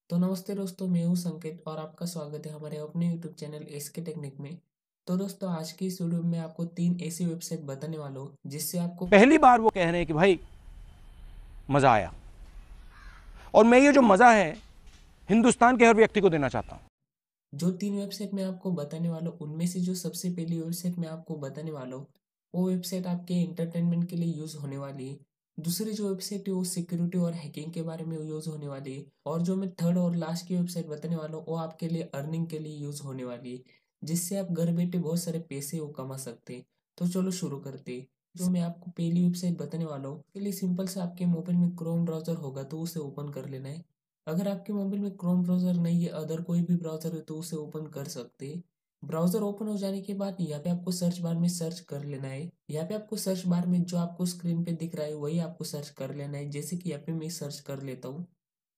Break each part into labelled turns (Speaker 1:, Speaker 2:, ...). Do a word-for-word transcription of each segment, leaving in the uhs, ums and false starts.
Speaker 1: तो नमस्ते दोस्तों, मैं हूं संकेत और आपका स्वागत है हमारे अपने यूट्यूब चैनल एसके टेक्निक में। तो दोस्तों, आज की इस वीडियो में आपको तीन ऐसी वेबसाइट बताने वाला हूं जिससे आपको
Speaker 2: पहली बार वो कह रहे हैं कि भाई मजा आया, और मैं ये जो मजा है हिंदुस्तान के हर व्यक्ति को देना चाहता हूं।
Speaker 1: जो तीन वेबसाइट मैं आपको बताने वाला हूं उनमें से जो सबसे पहली वेबसाइट मैं आपको बताने वाला हूं वो वेबसाइट आपके एंटरटेनमेंट के लिए यूज होने वाली है। दूसरी जो वेबसाइट है वो सिक्योरिटी और हैकिंग के बारे में यूज होने वाली है। और जो मैं थर्ड और लास्ट की वेबसाइट बताने वाला हूँ वो आपके लिए अर्निंग के लिए यूज होने वाली है, जिससे आप घर बैठे बहुत सारे पैसे वो कमा सकते हैं। तो चलो शुरू करते हैं। जो मैं आपको पहली वेबसाइट बताने वाला हूँ उसके लिए सिंपल से आपके मोबाइल में क्रोम ब्राउजर होगा तो उसे ओपन कर लेना है। अगर आपके मोबाइल में क्रोम ब्राउजर नहीं है, अदर कोई भी ब्राउजर है, तो उसे ओपन कर सकते हैं। ब्राउजर ओपन हो जाने के बाद यहाँ पे आपको सर्च बार में सर्च कर लेना है। यहाँ पे आपको सर्च बार में जो आपको स्क्रीन पे दिख रहा है वही आपको सर्च कर लेना है। जैसे कि यहाँ पे मैं सर्च कर लेता हूँ।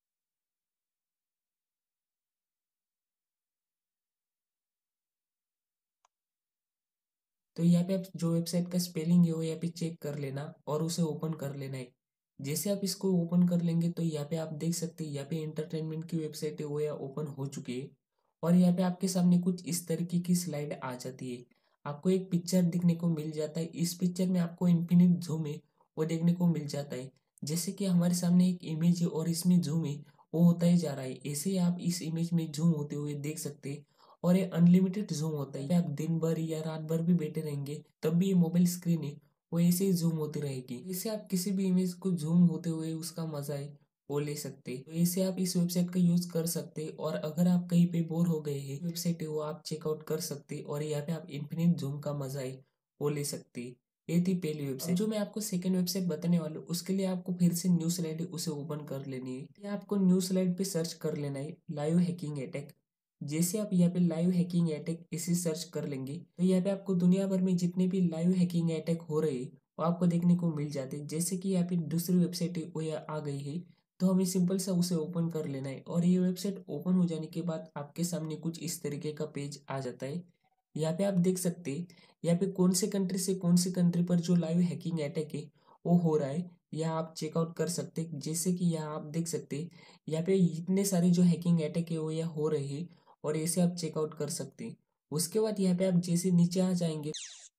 Speaker 1: तो यहाँ पे आप जो वेबसाइट का स्पेलिंग है वो यहाँ पे चेक कर लेना और उसे ओपन कर लेना है। जैसे आप इसको ओपन कर लेंगे तो यहाँ पे आप देख सकते हैं यहाँ पे एंटरटेनमेंट की वेबसाइट है वो यहाँ ओपन हो चुकी है। और यहाँ पे आपके सामने कुछ इस तरीके की स्लाइड आ जाती है। आपको एक पिक्चर दिखने को मिल जाता है। इस पिक्चर में आपको इन्फिनिट जूम है वो देखने को मिल जाता है। जैसे कि हमारे सामने एक इमेज है और इसमें जूम है वो होता ही जा रहा है, ऐसे ही आप इस इमेज में जूम होते हुए देख सकते हैं। और ये अनलिमिटेड जूम होता है। आप दिन भर या रात भर भी बैठे रहेंगे तब भी ये मोबाइल स्क्रीन है वो ऐसे ही जूम होती रहेगी। इससे आप किसी भी इमेज को जूम होते हुए उसका मजा है वो ले सकते हैं। तो ऐसे आप इस वेबसाइट का यूज कर सकते हैं। और अगर आप कहीं पे बोर हो गए हैं, वेबसाइट है वो आप चेकआउट कर सकते हैं और यहाँ पे आप इन्फिनिट जूम का मजा है वो ले सकते हैं। ये थी पहली वेबसाइट। जो मैं आपको सेकंड वेबसाइट बताने वाला हूँ उसके लिए आपको फिर से न्यू स्लाइड है उसे ओपन कर लेनी है। ये आपको न्यू स्लाइड पे सर्च कर लेना है लाइव हैकिंग अटैक। जैसे आप यहाँ पे लाइव हैकिंग अटैक इसे सर्च कर लेंगे तो यहाँ पे आपको दुनिया भर में जितने भी लाइव हैकिंग अटैक हो रहे हैं वो आपको देखने को मिल जाते हैं। जैसे कि यहाँ पे दूसरी वेबसाइट है वो यहाँ आ गई है, तो हमें सिंपल सा उसे ओपन कर लेना है। और ये वेबसाइट ओपन हो जाने के बाद आपके सामने कुछ इस तरीके का पेज आ जाता है। यहाँ पे आप देख सकते हैं यहाँ पे कौन से कंट्री से कौन सी कंट्री पर जो लाइव हैकिंग अटैक है वो हो रहा है यह आप चेकआउट कर सकते हैं। जैसे कि यहाँ आप देख सकते हैं यहाँ पे इतने सारे जो हैकिंग अटैक है वो यहाँ हो रहे हैं और ऐसे आप चेकआउट कर सकते हैं। उसके बाद यहाँ पे आप जैसे नीचे आ जाएंगे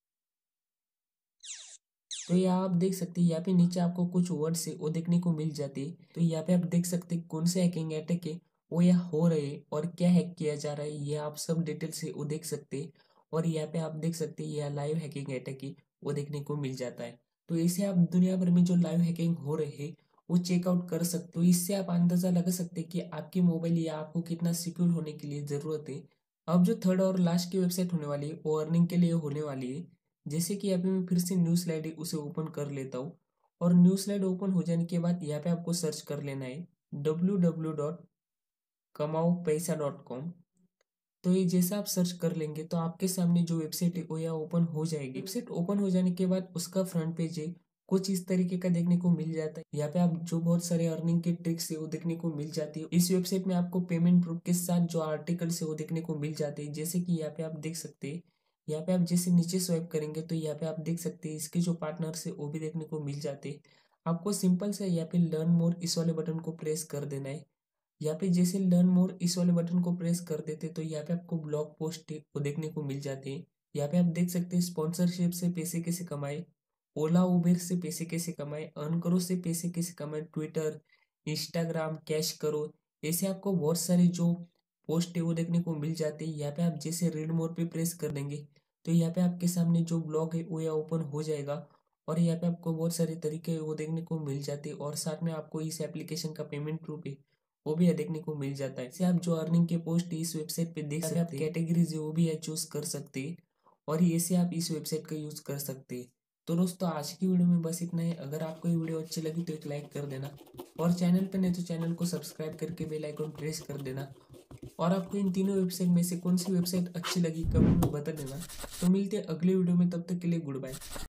Speaker 1: तो यहाँ आप देख सकते हैं यहाँ पे नीचे आपको कुछ वर्ड्स है वो देखने को मिल जाते हैं। तो यहाँ पे आप देख सकते हैं कौन से हैकिंग अटैक है वो यहाँ हो रहे हैं और क्या हैक किया जा रहा है, ये आप सब डिटेल से वो देख सकते हैं। और यहाँ पे आप देख सकते हैं यहाँ लाइव हैकिंग अटैक है वो देखने को मिल जाता है। तो इसे आप दुनिया भर में जो लाइव हैकिंग हो रहे हैं वो चेकआउट कर सकते हो। इससे आप अंदाजा लगा सकते हैं कि आपके मोबाइल या आपको कितना सिक्योर होने के लिए जरूरत है। अब जो थर्ड और लास्ट की वेबसाइट होने वाली है वो अर्निंग के लिए होने वाली है। जैसे कि अभी मैं फिर से न्यू स्लाइड है उसे ओपन कर लेता हूँ। और न्यू स्लाइड ओपन हो जाने के बाद यहाँ पे आपको सर्च कर लेना है डब्ल्यू डब्ल्यू डॉट कमाओ पैसा डॉट कॉम। तो ये जैसा आप सर्च कर लेंगे तो आपके सामने जो वेबसाइट है वो यहाँ ओपन हो जाएगी। वेबसाइट ओपन हो जाने के बाद उसका फ्रंट पेज है कुछ इस तरीके का देखने को मिल जाता है। यहाँ पे आप जो बहुत सारे अर्निंग के ट्रिक्स है वो देखने को मिल जाती है। इस वेबसाइट में आपको पेमेंट प्रूफ के साथ जो आर्टिकल्स है वो देखने को मिल जाते हैं। जैसे कि यहाँ पे आप देख सकते हैं यहाँ पे आप जैसे नीचे स्वाइप करेंगे तो यहाँ पे आप देख सकते हैं इसके जो पार्टनर्स है वो भी देखने को मिल जाते हैं। आपको सिंपल से यहाँ पे लर्न मोर इस वाले बटन को प्रेस कर देना है। यहाँ पे जैसे लर्न मोर इस वाले बटन को प्रेस कर देते तो यहाँ पे आपको ब्लॉग पोस्ट को देखने को मिल जाते हैं। यहाँ पे आप देख सकते हैं स्पॉन्सरशिप से पैसे कैसे कमाए, ओला उबेर से पैसे कैसे कमाए, अर्न करो से पैसे कैसे कमाए, ट्विटर, इंस्टाग्राम, कैश करो, ऐसे आपको बहुत सारे जो पोस्ट है वो देखने को मिल जाते हैं। यहाँ पे आप जैसे रीड मोर पे प्रेस कर देंगे तो यहाँ पे आपके सामने जो ब्लॉग है वो यहाँ ओपन हो जाएगा। और यहाँ पे आपको बहुत सारे तरीके वो देखने को मिल जाते हैं और साथ में आपको इस एप्लीकेशन का पेमेंट प्रूफ है वो भी देखने को मिल जाता है। इसे आप जो अर्निंग के पोस्ट इस वेबसाइट पे देख सकते हैं, आप कैटेगरीज वो भी चूज कर सकते हैं और ये से आप इस वेबसाइट का यूज कर सकते हैं। तो दोस्तों, आज की वीडियो में बस इतना है। अगर आपको ये वीडियो अच्छी लगी तो एक लाइक कर देना और चैनल पे नहीं तो चैनल को सब्सक्राइब करके बेल आइकन प्रेस कर देना। और आपको इन तीनों वेबसाइट में से कौन सी वेबसाइट अच्छी लगी कमेंट में बता देना। तो मिलते हैं अगले वीडियो में, तब तक के लिए गुड बाय।